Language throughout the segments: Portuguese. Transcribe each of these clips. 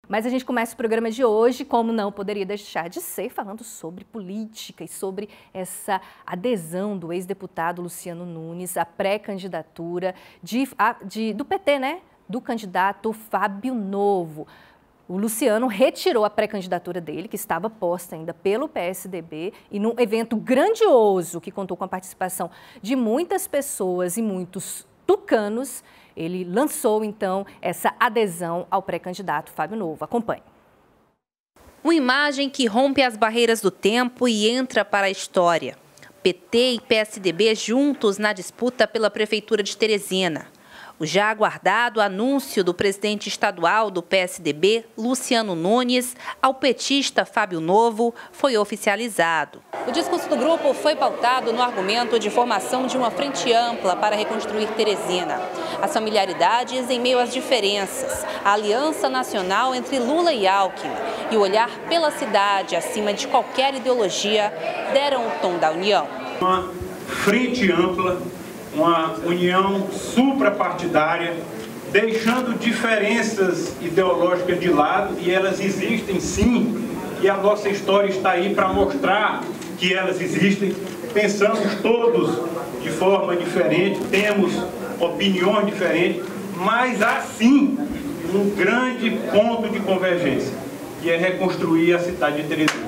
Mas a gente começa o programa de hoje, como não poderia deixar de ser, falando sobre política e sobre essa adesão do ex-deputado Luciano Nunes à pré-candidatura do PT, né? Do candidato Fábio Novo. O Luciano retirou a pré-candidatura dele, que estava posta ainda pelo PSDB, e num evento grandioso que contou com a participação de muitas pessoas e muitos tucanos, ele lançou, então, essa adesão ao pré-candidato Fábio Novo. Acompanhe. Uma imagem que rompe as barreiras do tempo e entra para a história. PT e PSDB juntos na disputa pela Prefeitura de Teresina. O já aguardado anúncio do presidente estadual do PSDB, Luciano Nunes, ao petista Fábio Novo, foi oficializado. O discurso do grupo foi pautado no argumento de formação de uma frente ampla para reconstruir Teresina. As familiaridades em meio às diferenças, a aliança nacional entre Lula e Alckmin e o olhar pela cidade acima de qualquer ideologia deram o tom da união. Uma frente ampla, uma união suprapartidária, deixando diferenças ideológicas de lado, e elas existem sim, e a nossa história está aí para mostrar que elas existem. Pensamos todos de forma diferente, temos opiniões diferentes, mas há sim um grande ponto de convergência, que é reconstruir a cidade de Teresina.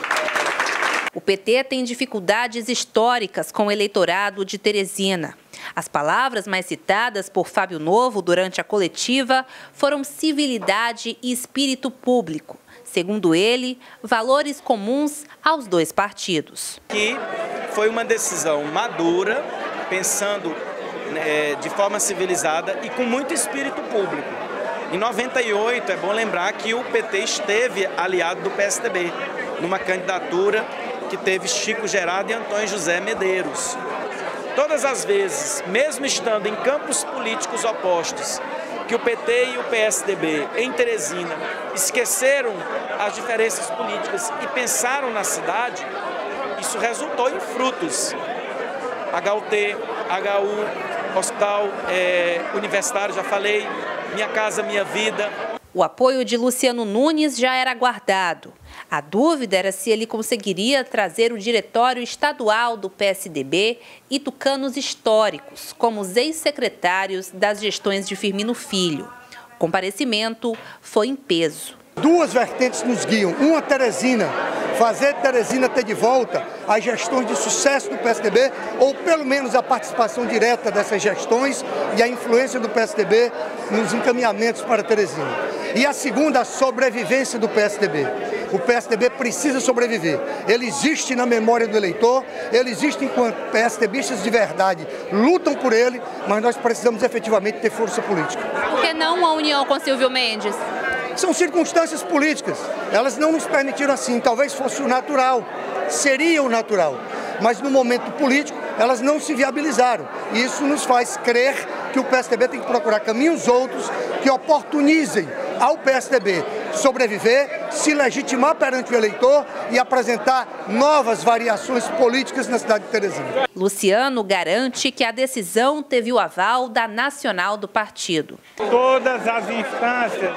O PT tem dificuldades históricas com o eleitorado de Teresina. As palavras mais citadas por Fábio Novo durante a coletiva foram civilidade e espírito público. Segundo ele, valores comuns aos dois partidos. Que foi uma decisão madura, pensando de forma civilizada e com muito espírito público. Em 98, é bom lembrar que o PT esteve aliado do PSDB, numa candidatura que teve Chico Gerardo e Antônio José Medeiros. Todas as vezes, mesmo estando em campos políticos opostos, que o PT e o PSDB em Teresina esqueceram as diferenças políticas e pensaram na cidade, isso resultou em frutos. HUT, HU, Hospital Universitário, já falei, Minha Casa Minha Vida. O apoio de Luciano Nunes já era aguardado. A dúvida era se ele conseguiria trazer o diretório estadual do PSDB e tucanos históricos, como os ex-secretários das gestões de Firmino Filho. O comparecimento foi em peso. Duas vertentes nos guiam. Uma, Teresina, fazer Teresina ter de volta as gestões de sucesso do PSDB, ou pelo menos a participação direta dessas gestões e a influência do PSDB nos encaminhamentos para Teresina. E a segunda, a sobrevivência do PSDB. O PSDB precisa sobreviver. Ele existe na memória do eleitor, ele existe enquanto PSDBistas de verdade lutam por ele, mas nós precisamos efetivamente ter força política. Por que não uma união com Silvio Mendes? São circunstâncias políticas, elas não nos permitiram assim, talvez fosse o natural, seria o natural, mas no momento político elas não se viabilizaram. E isso nos faz crer que o PSDB tem que procurar caminhos outros que oportunizem ao PSDB sobreviver, se legitimar perante o eleitor e apresentar novas variações políticas na cidade de Teresina. Luciano garante que a decisão teve o aval da nacional do partido. Todas as instâncias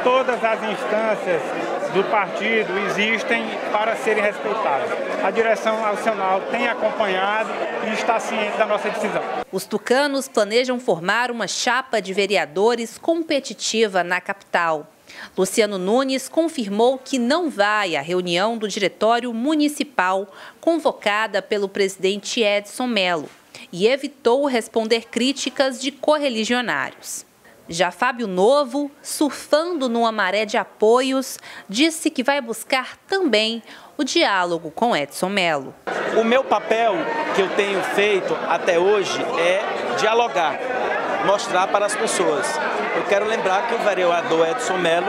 do partido existem para serem respeitadas. A direção nacional tem acompanhado e está ciente da nossa decisão. Os tucanos planejam formar uma chapa de vereadores competitiva na capital. Luciano Nunes confirmou que não vai à reunião do Diretório Municipal convocada pelo presidente Edson Mello e evitou responder críticas de correligionários. Já Fábio Novo, surfando numa maré de apoios, disse que vai buscar também o diálogo com Edson Mello. O meu papel que eu tenho feito até hoje é dialogar, mostrar para as pessoas. Eu quero lembrar que o vereador Edson Mello,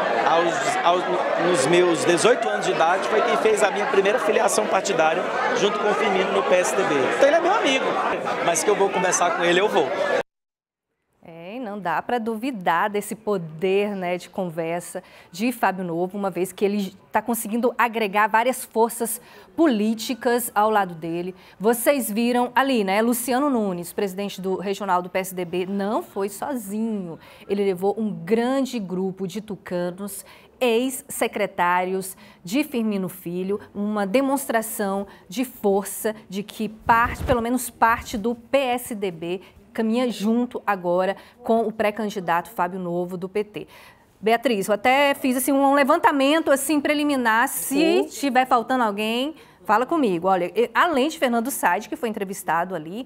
nos meus 18 anos de idade, foi quem fez a minha primeira filiação partidária junto com o Firmino no PSDB. Então ele é meu amigo, mas que eu vou conversar com ele, eu vou. Não não dá para duvidar desse poder, né, de conversa de Fábio Novo, uma vez que ele está conseguindo agregar várias forças políticas ao lado dele. Vocês viram ali, né, Luciano Nunes, presidente regional do PSDB, não foi sozinho. Ele levou um grande grupo de tucanos, ex-secretários de Firmino Filho, uma demonstração de força de que pelo menos parte do PSDB caminha junto agora com o pré-candidato Fábio Novo do PT. Beatriz, eu até fiz assim, um levantamento assim, preliminar, se estiver faltando alguém, fala comigo. Olha, além de Fernando Said, que foi entrevistado ali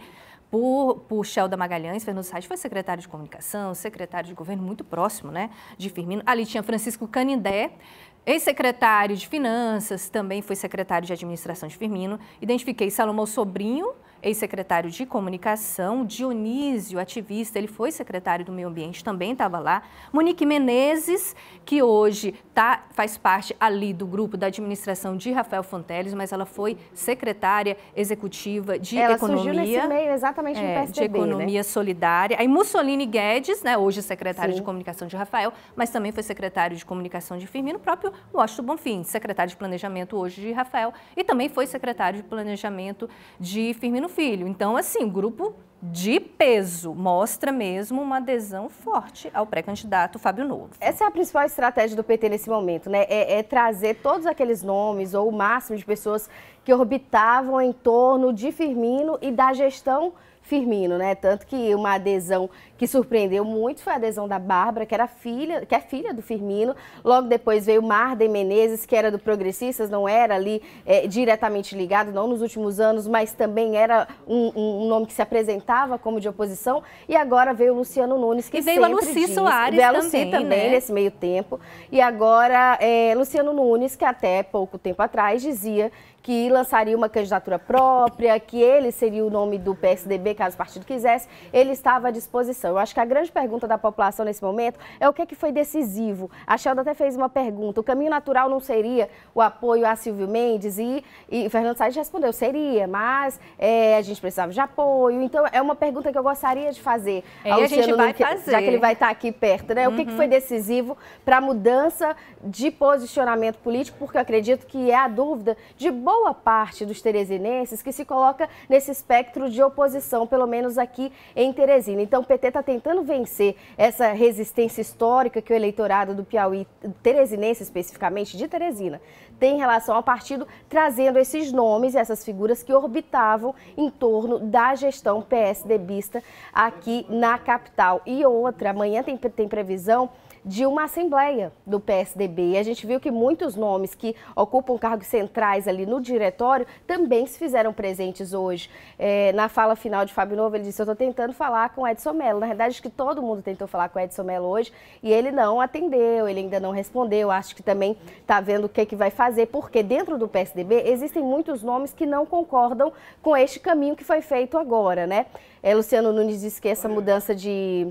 por Shelda Magalhães, Fernando Said foi secretário de comunicação, secretário de governo muito próximo, né, de Firmino. Ali tinha Francisco Canindé, ex-secretário de Finanças, também foi secretário de administração de Firmino. Identifiquei Salomão Sobrinho, ex-secretário de Comunicação, Dionísio, ativista, ele foi secretário do Meio Ambiente, também estava lá. Monique Menezes, que hoje faz parte ali do grupo da administração de Rafael Fonteles, mas ela foi secretária executiva de Economia. Ela surgiu nesse meio, exatamente no PSDB, de Economia, né? Solidária. Aí Mussolini Guedes, né, hoje secretário de Comunicação de Rafael, mas também foi secretário de Comunicação de Firmino, o próprio Washington Bonfim, secretário de Planejamento hoje de Rafael, e também foi secretário de Planejamento de Firmino Filho. Então, assim, um grupo de peso, mostra mesmo uma adesão forte ao pré-candidato Fábio Novo. Essa é a principal estratégia do PT nesse momento, né? É trazer todos aqueles nomes ou o máximo de pessoas que orbitavam em torno de Firmino e da gestão Firmino, né? Tanto que uma adesão que surpreendeu muito foi a adesão da Bárbara, que é filha do Firmino. Logo depois veio Marden Menezes, que era do Progressistas, não era ali diretamente ligado, não nos últimos anos, mas também era um nome que se apresentava como de oposição. E agora veio o Luciano Nunes, que veio a Lucy Soares veio a Lucy também, né? Nesse meio tempo. E agora Luciano Nunes, que até pouco tempo atrás dizia que lançaria uma candidatura própria, que ele seria o nome do PSDB, caso o partido quisesse, ele estava à disposição. Eu acho que a grande pergunta da população nesse momento é o que é que foi decisivo. A Shelda até fez uma pergunta, o caminho natural não seria o apoio a Silvio Mendes? E Fernando Said respondeu, seria, mas a gente precisava de apoio. Então, é uma pergunta que eu gostaria de fazer ao Luciano Nunes, já que ele vai estar aqui perto, né? O que foi decisivo para a mudança de posicionamento político? Porque eu acredito que é a dúvida de boa parte dos teresinenses que se coloca nesse espectro de oposição, pelo menos aqui em Teresina. Então, o PT está tentando vencer essa resistência histórica que o eleitorado do Piauí, teresinense especificamente, de Teresina, tem em relação ao partido, trazendo esses nomes e essas figuras que orbitavam em torno da gestão PSDBista aqui na capital. E outra, amanhã tem previsão de uma assembleia do PSDB. E a gente viu que muitos nomes que ocupam cargos centrais ali no diretório também se fizeram presentes hoje. Na fala final de Fábio Novo, ele disse, eu estou tentando falar com o Edson Mello. Na verdade, acho que todo mundo tentou falar com o Edson Mello hoje e ele não atendeu, ele ainda não respondeu. Acho que também está vendo o que vai fazer, porque dentro do PSDB existem muitos nomes que não concordam com este caminho que foi feito agora, né? Luciano Nunes disse que essa mudança de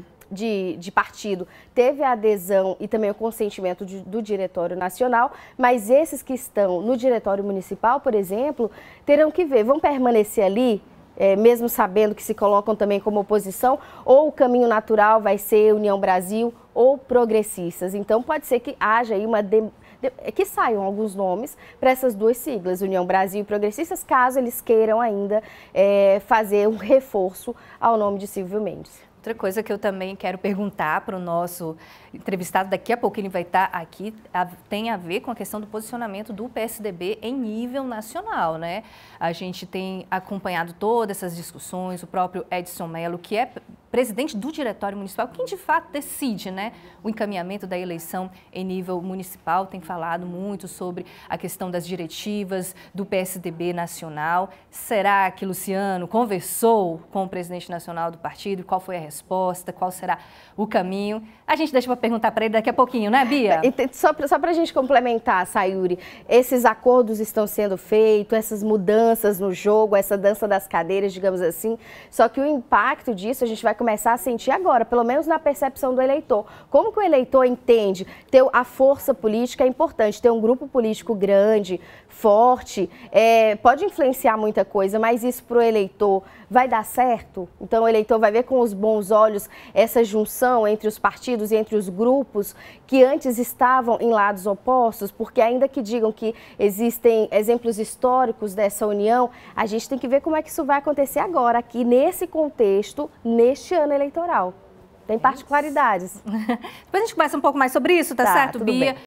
partido teve a adesão e também o consentimento do Diretório Nacional, mas esses que estão no Diretório Municipal, por exemplo, terão que ver, vão permanecer ali, mesmo sabendo que se colocam também como oposição, ou o caminho natural vai ser União Brasil ou Progressistas. Então pode ser que haja aí que saiam alguns nomes para essas duas siglas, União Brasil e Progressistas, caso eles queiram ainda fazer um reforço ao nome de Silvio Mendes. Outra coisa que eu também quero perguntar para o nosso entrevistado, daqui a pouco ele vai estar aqui, tem a ver com a questão do posicionamento do PSDB em nível nacional, né? A gente tem acompanhado todas essas discussões, o próprio Edson Mello, que é presidente do Diretório Municipal, quem de fato decide, né, o encaminhamento da eleição em nível municipal, tem falado muito sobre a questão das diretivas do PSDB nacional. Será que Luciano conversou com o presidente nacional do partido? Qual foi a resposta? Qual será o caminho? A gente deixa para perguntar para ele daqui a pouquinho, né, Bia? Só para a gente complementar, Sayuri, esses acordos estão sendo feitos, essas mudanças no jogo, essa dança das cadeiras, digamos assim, só que o impacto disso a gente vai começar começar a sentir agora, pelo menos na percepção do eleitor. Como que o eleitor entende? Ter a força política é importante, ter um grupo político grande, forte, pode influenciar muita coisa, mas isso para o eleitor vai dar certo? Então o eleitor vai ver com os bons olhos essa junção entre os partidos e entre os grupos que antes estavam em lados opostos, porque ainda que digam que existem exemplos históricos dessa união, a gente tem que ver como é que isso vai acontecer agora, aqui nesse contexto, neste ano eleitoral. Tem particularidades. Depois a gente conversa um pouco mais sobre isso, tá certo, tudo Bia? bem.